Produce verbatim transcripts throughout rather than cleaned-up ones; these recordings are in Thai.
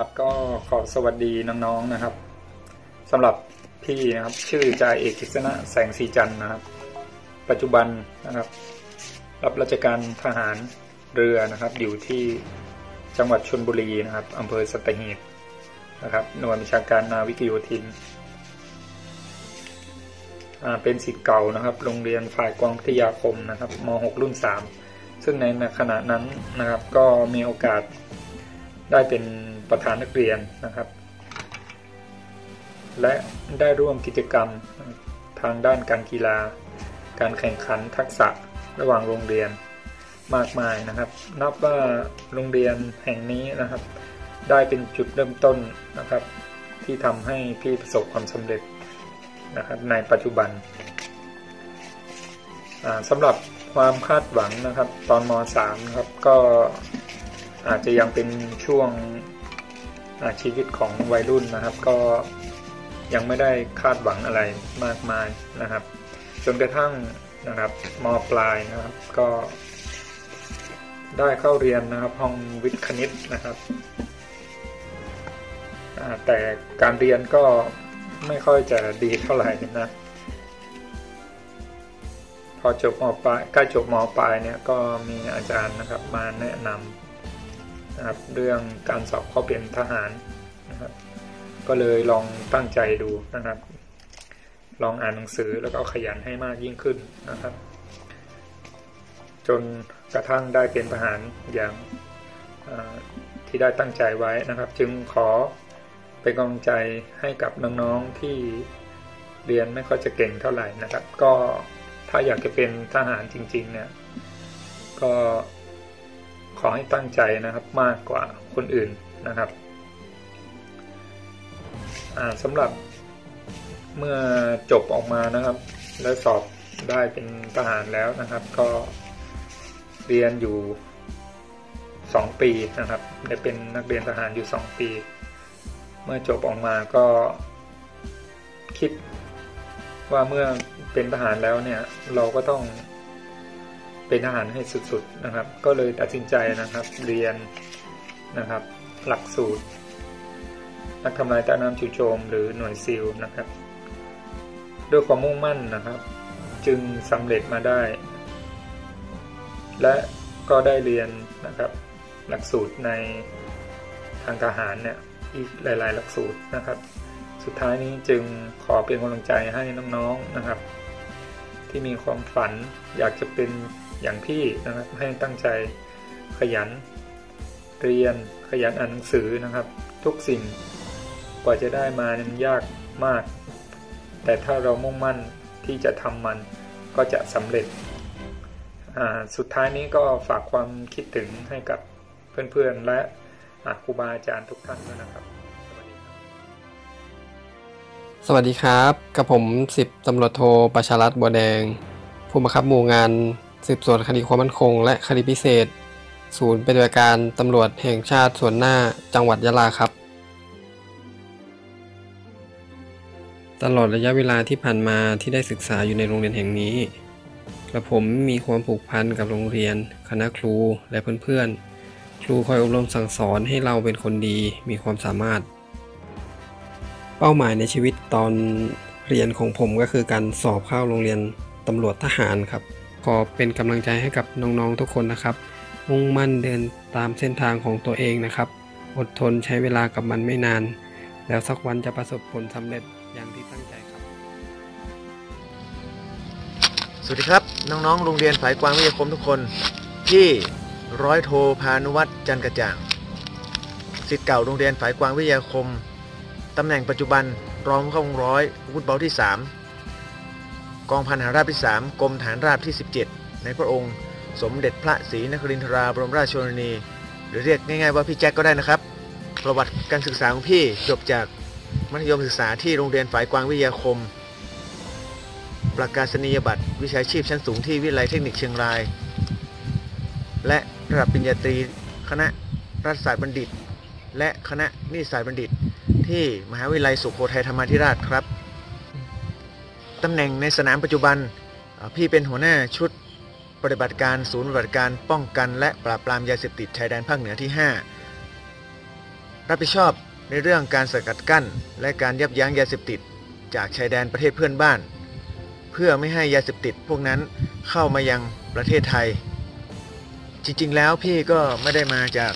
ครับก็ขอสวัสดีน้องๆนะครับสำหรับพี่นะครับชื่อจ่าเอกกฤษณะแสงสีจันทร์นะครับปัจจุบันนะครับรับราชการทหารเรือนะครับอยู่ที่จังหวัดชลบุรีนะครับอำเภอสัตหีบนะครับหน่วยบัญชาการนาวิกโยธินเป็นศิษย์เก่านะครับโรงเรียนฝ่ายกองพิทยาคมนะครับม หก รุ่นสามซึ่งในขณะนั้นนะครับก็มีโอกาสได้เป็นประธานนักเรียนนะครับและได้ร่วมกิจกรรมทางด้านการกีฬาการแข่งขันทักษะระหว่างโรงเรียนมากมายนะครับนับว่าโรงเรียนแห่งนี้นะครับได้เป็นจุดเริ่มต้นนะครับที่ทำให้พี่ประสบความสำเร็จนะครับในปัจจุบันสำหรับความคาดหวังนะครับตอนม สาม นะครับก็อาจจะยังเป็นช่วงชีวิตของวัยรุ่นนะครับก็ยังไม่ได้คาดหวังอะไรมากมายนะครับจนกระทั่งนะครับม.ปลายนะครับก็ได้เข้าเรียนนะครับห้องวิทย์คณิตนะครับแต่การเรียนก็ไม่ค่อยจะดีเท่าไหร่นะพอจบม.ปลายใกล้จบม.ปลายเนี่ยก็มีอาจารย์นะครับมาแนะนำนะครับเรื่องการสอบเข้าเป็นทหารนะครับก็เลยลองตั้งใจดูนะครับลองอ่านหนังสือแล้วก็ขยันให้มากยิ่งขึ้นนะครับจนกระทั่งได้เป็นทหารอย่างที่ได้ตั้งใจไว้นะครับจึงขอเป็นกำลังใจให้กับน้องๆที่เรียนไม่ค่อยจะเก่งเท่าไหร่นะครับก็ถ้าอยากจะเป็นทหารจริงๆเนี่ยก็ขอให้ตั้งใจนะครับมากกว่าคนอื่นนะครับสำหรับเมื่อจบออกมานะครับและสอบได้เป็นทหารแล้วนะครับก็เรียนอยู่สองปีนะครับได้เป็นนักเรียนทหารอยู่สองปีเมื่อจบออกมาก็คิดว่าเมื่อเป็นทหารแล้วเนี่ยเราก็ต้องเป็นทหารให้สุดๆนะครับก็เลยตัดสินใจนะครับเรียนนะครับหลักสูตรนักทำลายใต้น้ำจู่โจมหรือหน่วยซีลนะครับด้วยความมุ่งมั่นนะครับจึงสำเร็จมาได้และก็ได้เรียนนะครับหลักสูตรในทางทหารเนี่ยอีกหลายๆหลักสูตรนะครับสุดท้ายนี้จึงขอเป็นกำลังใจให้น้องๆนะครับที่มีความฝันอยากจะเป็นอย่างพี่นะครับให้ตั้งใจขยันเรียนขยันอ่านหนังสือนะครับทุกสิ่งกว่าจะได้มานั้นยากมากแต่ถ้าเรามุ่งมั่นที่จะทำมันก็จะสำเร็จสุดท้ายนี้ก็ฝากความคิดถึงให้กับเพื่อนๆและครูบาอาจารย์ทุกท่านด้วยนะครับสวัสดีครับกับผมสิบตำรวจโทประชารัตน์บัวแดงผู้บังคับหมู่งานสืบสวนคดีความมั่นคงและคดีพิเศษศูนย์ปฏิบัติการตำรวจแห่งชาติส่วนหน้าจังหวัดยะลาครับตลอดระยะเวลาที่ผ่านมาที่ได้ศึกษาอยู่ในโรงเรียนแห่งนี้กระผมมีความผูกพันกับโรงเรียนคณะครูและเพื่อนๆครูคอยอบรมสั่งสอนให้เราเป็นคนดีมีความสามารถเป้าหมายในชีวิตตอนเรียนของผมก็คือการสอบเข้าโรงเรียนตำรวจทหารครับขอเป็นกำลังใจให้กับน้องๆทุกคนนะครับมุ่งมั่นเดินตามเส้นทางของตัวเองนะครับอดทนใช้เวลากับมันไม่นานแล้วสักวันจะประสบผลสำเร็จอย่างที่ตั้งใจครับสวัสดีครับน้องๆโรงเรียนฝ่ายกวางวิทยาคมทุกคนที่ร้อยโทพานุวัฒน์จันทร์กระจ่างศิษย์เก่าโรงเรียนฝ่ายกวางวิทยาคมตำแหน่งปัจจุบันรองผู้กองร้อยอาวุธเบาที่สามกองพันทหารราบที่สามกรมฐานราบที่สิบเจ็ดในพระองค์สมเด็จพระศรีนครินทราบรมราชชนนีหรือเรียกง่ายๆว่าพี่แจ็คก็ได้นะครับประวัติการศึกษาของพี่จบจากมัธยมศึกษาที่โรงเรียนฝ่ายกวางวิทยาคมประกาศนียบัตรวิชาชีพชั้นสูงที่วิทยาลัยเทคนิคเชียงรายและระดับปริญญาตรีคณะรัฐศาสตร์บัณฑิตและคณะนิติศาสตร์บัณฑิตที่มหาวิทยาลัยสุโขทัยธรรมาธิราชครับตำแหน่งในสนามปัจจุบันพี่เป็นหัวหน้าชุดปฏิบัติการศูนย์ปฏิบัติการป้องกันและปราบปรามยาเสพติดชายแดนภาคเหนือที่ห้ารับผิดชอบในเรื่องการสกัดกั้นและการยับยั้งยาเสพติดจากชายแดนประเทศเพื่อนบ้านเพื่อไม่ให้ยาเสพติดพวกนั้นเข้ามายังประเทศไทยจริงๆแล้วพี่ก็ไม่ได้มาจาก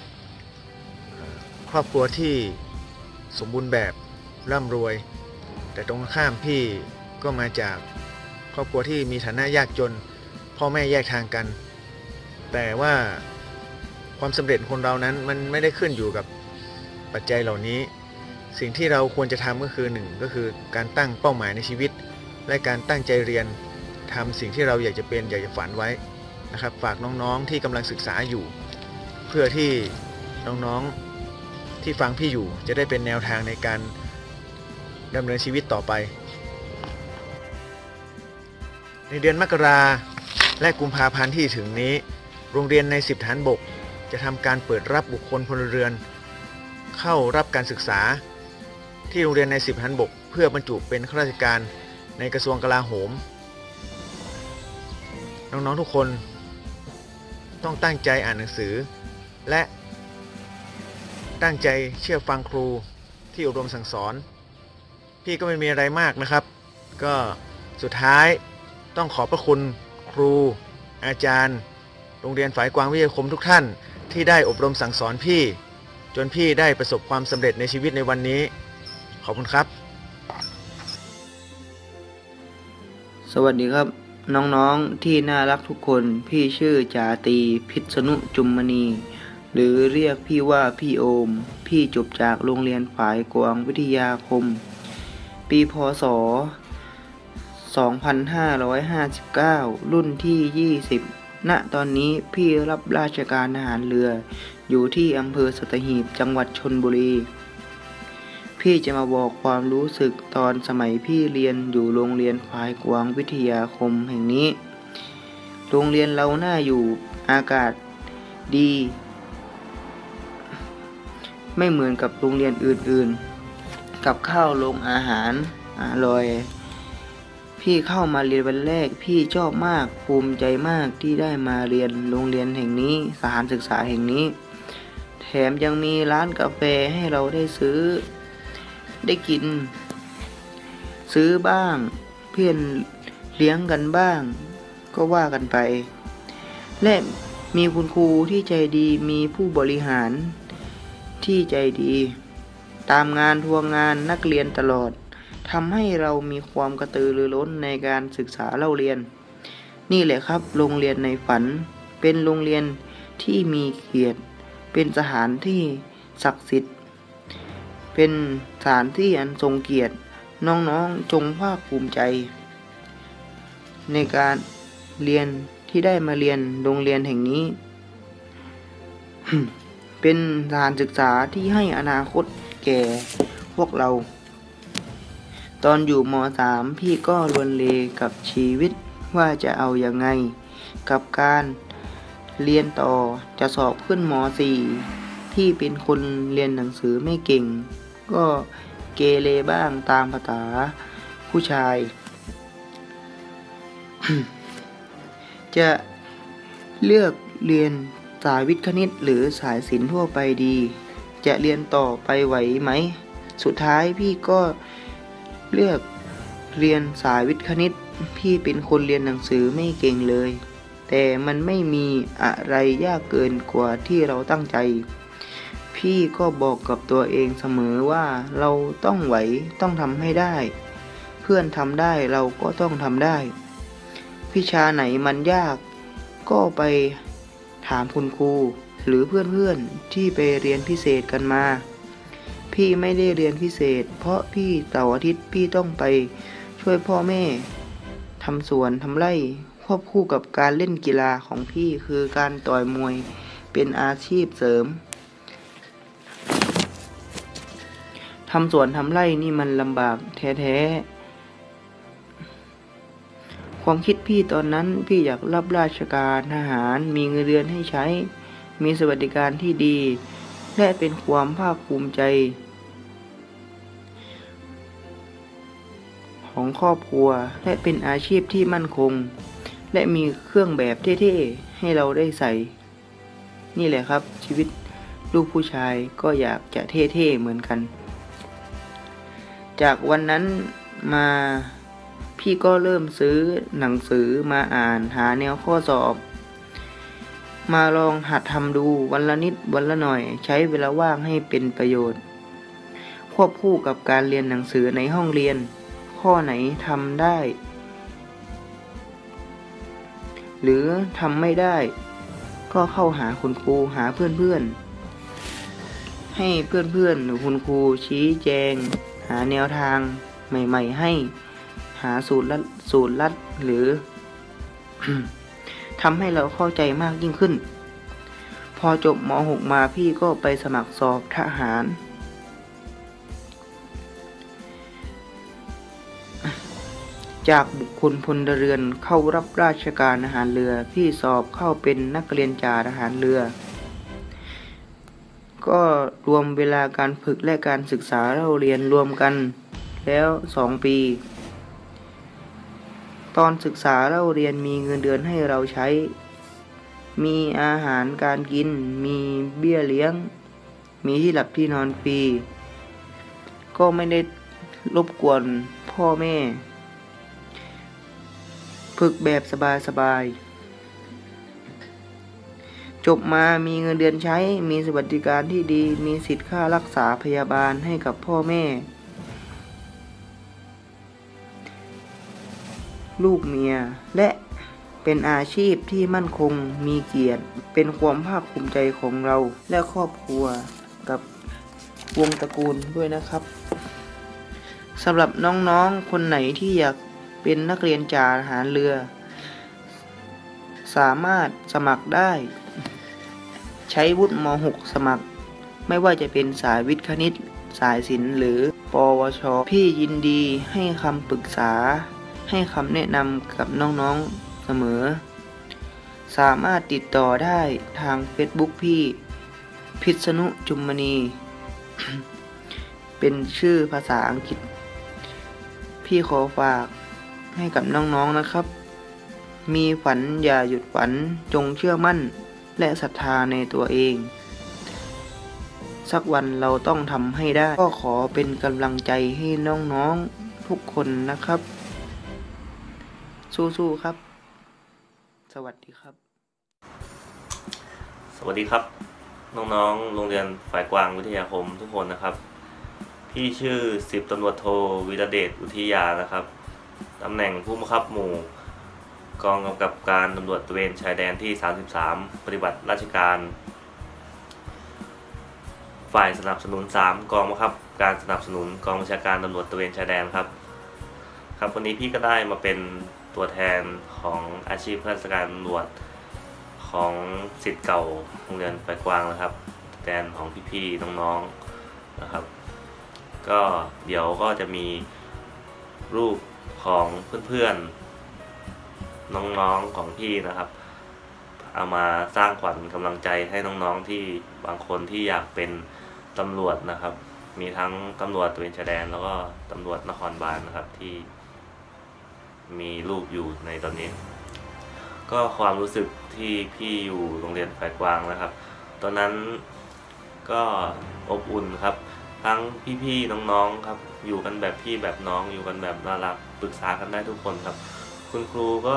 ครอบครัวที่สมบูรณ์แบบร่ำรวยแต่ตรงข้ามพี่ก็มาจากครอบครัวที่มีฐานะยากจนพ่อแม่แยกทางกันแต่ว่าความสำเร็จคนเรานั้นมันไม่ได้ขึ้นอยู่กับปัจจัยเหล่านี้สิ่งที่เราควรจะทำก็คือหนึ่งก็คือการตั้งเป้าหมายในชีวิตและการตั้งใจเรียนทำสิ่งที่เราอยากจะเป็นอยากจะฝันไว้นะครับฝากน้องๆที่กำลังศึกษาอยู่เพื่อที่น้องๆที่ฟังพี่อยู่จะได้เป็นแนวทางในการดำเนินชีวิตต่อไปในเดือนมกราและกุมภาพันธ์ที่ถึงนี้โรงเรียนในสิบฐานบกจะทำการเปิดรับบุคคลพลเรือนเข้ารับการศึกษาที่โรงเรียนในสิบฐานบกเพื่อบรรจุเป็นข้าราชการในกระทรวงกลาโหมน้องๆทุกคนต้องตั้งใจอ่านหนังสือและตั้งใจเชื่อฟังครูที่อบรมสั่งสอนพี่ก็ไม่มีอะไรมากนะครับก็สุดท้ายต้องขอบพระคุณครูอาจารย์โรงเรียนฝายกวางวิทยาคมทุกท่านที่ได้อบรมสั่งสอนพี่จนพี่ได้ประสบความสำเร็จในชีวิตในวันนี้ขอบคุณครับสวัสดีครับน้องๆที่น่ารักทุกคนพี่ชื่อจาตรีพิษณุจุมมณีหรือเรียกพี่ว่าพี่โอมพี่จบจากโรงเรียนฝายกวางวิทยาคมปีพ.ศ. สองพันห้าร้อยห้าสิบเก้ารุ่นที่ยี่สิบณตอนนี้พี่รับราชการทหารเรืออยู่ที่อำเภอสัตหีบจังหวัดชลบุรีพี่จะมาบอกความรู้สึกตอนสมัยพี่เรียนอยู่โรงเรียนฝายกวางวิทยาคมแห่งนี้โรงเรียนเราน่าอยู่อากาศดีไม่เหมือนกับโรงเรียนอื่นๆกับข้าวโรงอาหารอร่อยพี่เข้ามาเรียนวันแรกพี่ชอบมากภูมิใจมากที่ได้มาเรียนโรงเรียนแห่งนี้สถานศึกษาแห่งนี้แถมยังมีร้านกาแฟให้เราได้ซื้อได้กินซื้อบ้างเพื่อนเลี้ยงกันบ้างก็ว่ากันไปและมีคุณครูที่ใจดีมีผู้บริหารที่ใจดีตามงานทวงงานนักเรียนตลอดทำให้เรามีความกระตือรือร้นในการศึกษาเล่าเรียนนี่แหละครับโรงเรียนในฝันเป็นโรงเรียนที่มีเกียรติเป็นสถานที่ศักดิ์สิทธิ์เป็นสถานที่อันทรงเกียรติน้องๆจงภาคภูมิใจในการเรียนที่ได้มาเรียนโรงเรียนแห่งนี้ เป็นสถานศึกษาที่ให้อนาคตแก่พวกเราตอนอยู่ม.สาม พี่ก็ลวนเลกับชีวิตว่าจะเอาอย่างไงกับการเรียนต่อจะสอบขึ้นม.สี่ ที่เป็นคนเรียนหนังสือไม่เก่งก็เกเรบ้างตามภาษาผู้ชาย จะเลือกเรียนสายวิทย์คณิตหรือสายศิลป์ทั่วไปดีจะเรียนต่อไปไหวไหมสุดท้ายพี่ก็เลือกเรียนสายวิทย์คณิตพี่เป็นคนเรียนหนังสือไม่เก่งเลยแต่มันไม่มีอะไรยากเกินกว่าที่เราตั้งใจพี่ก็บอกกับตัวเองเสมอว่าเราต้องไหวต้องทำให้ได้เพื่อนทำได้เราก็ต้องทำได้วิชาไหนมันยากก็ไปถามคุณครูหรือเพื่อนๆที่ไปเรียนพิเศษกันมาพี่ไม่ได้เรียนพิเศษเพราะพี่เสาร์อาทิตย์พี่ต้องไปช่วยพ่อแม่ทำสวนทำไร่ควบคู่กับการเล่นกีฬาของพี่คือการต่อยมวยเป็นอาชีพเสริมทำสวนทำไร่นี่มันลำบากแท้ๆความคิดพี่ตอนนั้นพี่อยากรับราชการทหารมีเงินเดือนให้ใช้มีสวัสดิการที่ดีและเป็นความภาคภูมิใจของครอบครัวและเป็นอาชีพที่มั่นคงและมีเครื่องแบบเท่ๆให้เราได้ใส่นี่แหละครับชีวิตลูกผู้ชายก็อยากจะเท่ๆเหมือนกัน จากวันนั้นมาพี่ก็เริ่มซื้อหนังสือมาอ่านหาแนวข้อสอบมาลองหัดทำดูวันละนิดวันละหน่อยใช้เวลาว่างให้เป็นประโยชน์ควบคู่กับการเรียนหนังสือในห้องเรียนข้อไหนทำได้หรือทำไม่ได้ก็เข้าหาคุณครูหาเพื่อนๆให้เพื่อนๆหรือคุณครูชี้แจงหาแนวทางใหม่ๆให้หาสูตรลัดสูตรลัดหรือ ทำให้เราเข้าใจมากยิ่งขึ้นพอจบม หก มาพี่ก็ไปสมัครสอบทหารจากบุคคลพลเรือนเข้ารับราชการทหารเรือพี่สอบเข้าเป็นนักเรียนจ่าทหารเรือก็รวมเวลาการฝึกและการศึกษาเราเรียนรวมกันแล้วสองปีตอนศึกษาเราเรียนมีเงินเดือนให้เราใช้มีอาหารการกินมีเบี้ยเลี้ยงมีที่หลับที่นอนฟรีก็ไม่ได้รบกวนพ่อแม่ฝึกแบบสบายๆจบมามีเงินเดือนใช้มีสวัสดิการที่ดีมีสิทธิ์ค่ารักษาพยาบาลให้กับพ่อแม่ลูกเมียและเป็นอาชีพที่มั่นคงมีเกียรติเป็นความภาคภูมิใจของเราและครอบครัวกับวงตระกูลด้วยนะครับสำหรับน้องๆคนไหนที่อยากเป็นนักเรียนจ่าทหารเรือสามารถสมัครได้ใช้วุฒิม หก สมัครไม่ว่าจะเป็นสายวิทย์คณิตสายศิลป์หรือปวชพี่ยินดีให้คำปรึกษาให้คำแนะนำกับน้องๆเสมอสามารถติดต่อได้ทาง Facebook พี่พิษณุจุมมณี เป็นชื่อภาษาอังกฤษพี่ขอฝากให้กับน้องๆนะครับมีฝันอย่าหยุดฝันจงเชื่อมั่นและศรัทธาในตัวเองสักวันเราต้องทำให้ได้ก็ขอเป็นกำลังใจให้น้องๆทุกคนนะครับสู้ๆครับสวัสดีครับสวัสดีครับน้องๆโรงเรียนฝ่ายกวางวิทยาคมทุกคนนะครับพี่ชื่อสิบตำรวจโทวีรเดชอุทิยานะครับตำแหน่งผู้บังคับหมู่กองกำกับการตำรวจตระเวนชายแดนที่สามสิบสามปฏิบัติราชการฝ่ายสนับสนุนสามกองบังคับการสนับสนุนกองบัญชาการตำรวจตระเวนชายแดนครับครับวันนี้พี่ก็ได้มาเป็นตัวแทนของอาชีพข้าราชการตำรวจของศิษย์เก่าโรงเรียนฝ่ายกวางนะครับแทนของพี่ๆน้องๆนะครับก็เดี๋ยวก็จะมีรูปของเพื่อนๆน้องๆของพี่นะครับเอามาสร้างขวัญกำลังใจให้น้องๆที่บางคนที่อยากเป็นตำรวจนะครับมีทั้งตำรวจตระเวนชายแดนแล้วก็ตำรวจนครบาลนะครับที่มีรูปอยู่ในตอนนี้ก็ความรู้สึกที่พี่อยู่โรงเรียนฝ่ายกวางนะครับตอนนั้นก็อบอุ่นครับทั้งพี่ๆน้องๆครับอยู่กันแบบพี่แบบน้องอยู่กันแบบน่ารักปรึกษากันได้ทุกคนครับคุณครูก็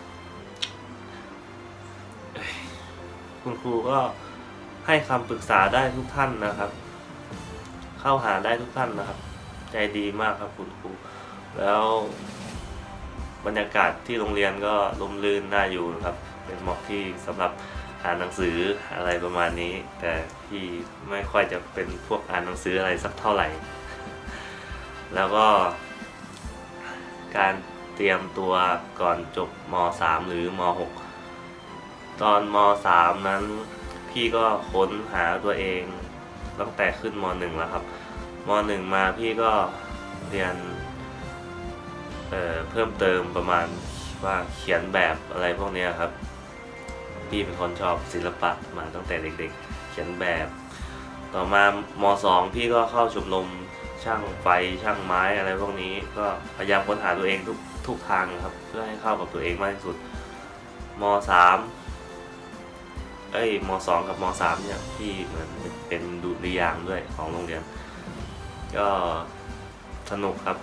คุณครูก็ให้คำปรึกษาได้ทุกท่านนะครับเข้าหาได้ทุกท่านนะครับใจดีมากครับคุณครูแล้วบรรยากาศที่โรงเรียนก็ร่มรื่นน่าอยู่ครับเป็นเหมาะที่สำหรับอ่านหนังสืออะไรประมาณนี้แต่พี่ไม่ค่อยจะเป็นพวกอ่านหนังสืออะไรสักเท่าไหร่แล้วก็การเตรียมตัวก่อนจบม สาม หรือม หก ตอนม สาม นั้นพี่ก็ค้นหาตัวเองตั้งแต่ขึ้นม หนึ่ง แล้วครับม หนึ่ง มาพี่ก็เรียนเอ่อเพิ่มเติมประมาณว่าเขียนแบบอะไรพวกนี้ครับพี่เป็นคนชอบศิลปะมาตั้งแต่เด็กๆเขียนแบบต่อมาม สอง พี่ก็เข้าชมรมช่างไฟช่างไม้อะไรพวกนี้ก็พยายามค้นหาตัวเองทุกทุกทางครับเพื่อให้เข้ากับตัวเองมากที่สุดม สามเอ้ยมสองกับมสามเนี่ยพี่เหมือนเป็นดุริยางค์ด้วยของโรงเรียนก็สนุกครับ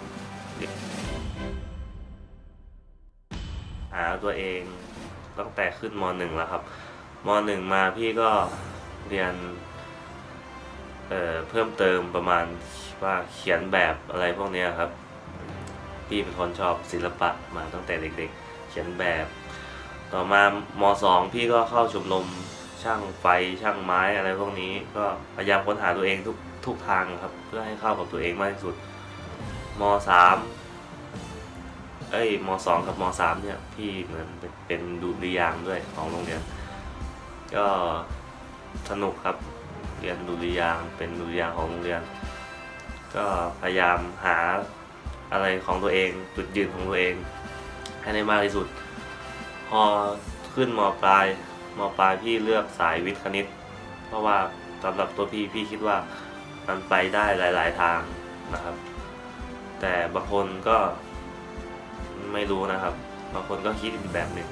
หาตัวเองตั้งแต่ขึ้นมหนึ่งแล้วครับมหนึ่งมาพี่ก็เรียนเอ่อเพิ่มเติมประมาณว่าเขียนแบบอะไรพวกนี้ครับพี่เป็นคนชอบศิลปะมาตั้งแต่เด็กๆเขียนแบบต่อมามสองพี่ก็เข้าชมรมช่างไฟช่างไม้อะไรพวกนี้ก็พยายามค้นหาตัวเองทุกทุกทางครับเพื่อให้เข้ากับตัวเองมากที่สุดมสามเอ้ยมสองกับมสามเนี่ยพี่เหมือนเป็นดุริยางค์ด้วยของโรงเรียนก็สนุกครับเรียนดุริยางค์เป็นดุริยางค์ของโรงเรียนก็พยายามหาอะไรของตัวเองจุดยืนของตัวเองให้ได้มากที่สุดพอขึ้นมปลายมปลายพี่เลือกสายวิทย์คณิตเพราะว่าสำหรับตัวพี่พี่คิดว่ามันไปได้หลายๆทางนะครับแต่บางคนก็ไม่รู้นะครับบางคนก็คิดอีกแบบหนึ่ง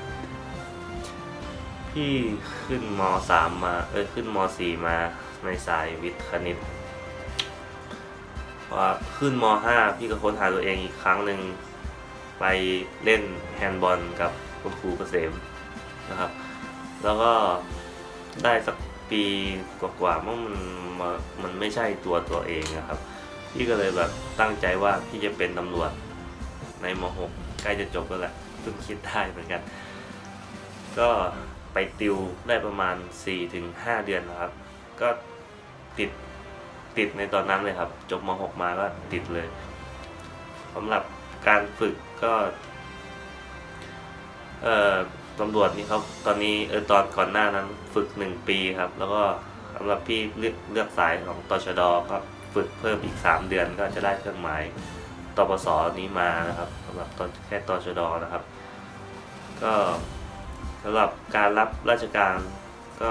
พี่ขึ้นมสามมาเออขึ้นมสี่มาในสายวิทย์คณิตพอขึ้นมห้าพี่ก็ค้นหาตัวเองอีกครั้งหนึ่งไปเล่นแฮนด์บอลกับคุณครูเกษมนะครับแล้วก็ได้สักปีกว่าๆมันมันไม่ใช่ตัวตัวเองนะครับพี่ก็เลยแบบตั้งใจว่าพี่จะเป็นตำรวจในมหกใกล้จะจบแล้วแหละเพิ่งคิดได้เหมือนกันก็ไปติวได้ประมาณ สี่ถึงห้า เดือนนะครับก็ติดติดในตอนนั้นเลยครับจบมหกมาก็ติดเลยสำหรับการฝึกก็เอ่อตำรวจนี่เขาตอนนี้เออตอนก่อนหน้านั้นฝึกหนึ่งปีครับแล้วก็สำหรับพี่เลือกเลือกสายของตชดก็ฝึกเพิ่มอีกสามเดือนก็จะได้เครื่องหมายตปสนี้มานะครับสำหรับตอนแค่ตชดนะครับก็สำหรับการรับราชการก็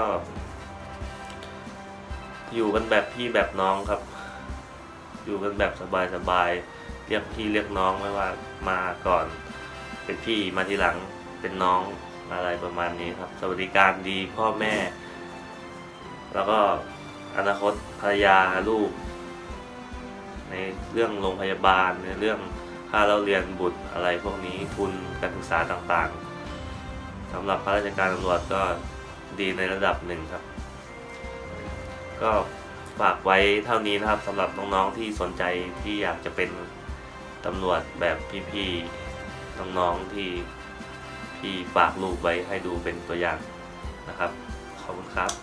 อยู่กันแบบพี่แบบน้องครับอยู่กันแบบสบายๆเรียกพี่เรียกน้องไม่ว่ามาก่อนเป็นพี่มาทีหลังเป็นน้องอะไรประมาณนี้ครับสวัสดิการดีพ่อแม่แล้วก็อนาคตภรรยาลูกในเรื่องโรงพยาบาลในเรื่องค่าเราเรียนบุตรอะไรพวกนี้ทุนการศึกษาต่างๆสำหรับข้าราชการตำรวจก็ดีในระดับหนึ่งครับก็ฝากไว้เท่านี้นะครับสำหรับน้องๆที่สนใจที่อยากจะเป็นตำรวจแบบพี่ๆน้องๆที่พี่ฝากรูปไว้ให้ดูเป็นตัวอย่างนะครับขอบคุณครับ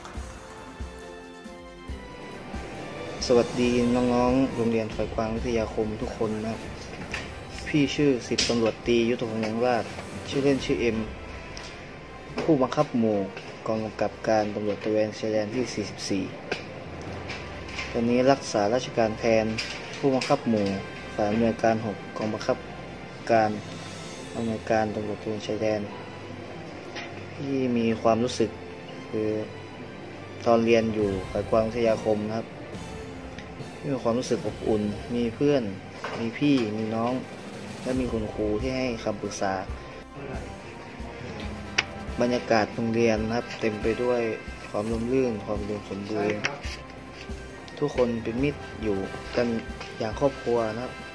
สวัสดีน้องๆโรงเรียนฝ่ายกวางวิทยาคมทุกคนนะครับพี่ชื่อสิบตำรวจตรียุทธพงษ์ยังราชชื่อเล่นชื่อเอ็มผู้บังคับหมู่กองกำกับการตำรวจตระเวนชายแดนที่สี่สิบสี่ตอนนี้รักษาราชการแทนผู้บังคับหมู่ฝ่ายอำนวยการหกกองบังคับการอำนวยการตำรวจตระเวนชายแดนที่มีความรู้สึกคือตอนเรียนอยู่ฝ่ายกวางวิทยาคมนะครับมีความรู้สึกอบอุ่นมีเพื่อนมีพี่มีน้องและมีคุณครูที่ให้คำปรึกษาบรรยากาศโรงเรียนนะครับเต็มไปด้วยความร่มรื่นความอุดมสมบูรณ์ทุกคนเป็นมิตรอยู่กันอย่างครอบครัวนะครับ